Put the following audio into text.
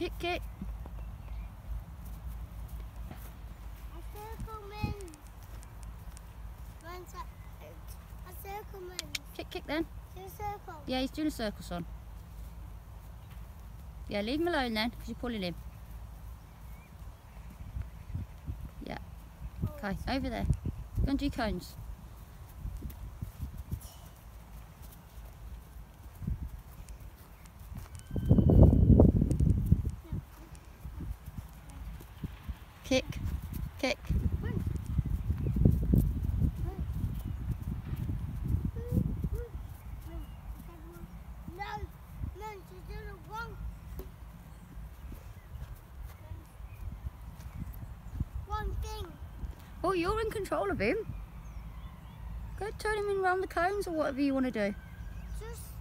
Kick, kick. A circle means a circle means Kick, kick then. do a circle. Yeah, he's doing a circle, son. Yeah, leave him alone then, because you're pulling him. Yeah. Okay, over there. Go and do cones. Kick, kick. No, she's doing it wrong. One thing. Oh, you're in control of him. Go turn him in around the cones or whatever you want to do. Just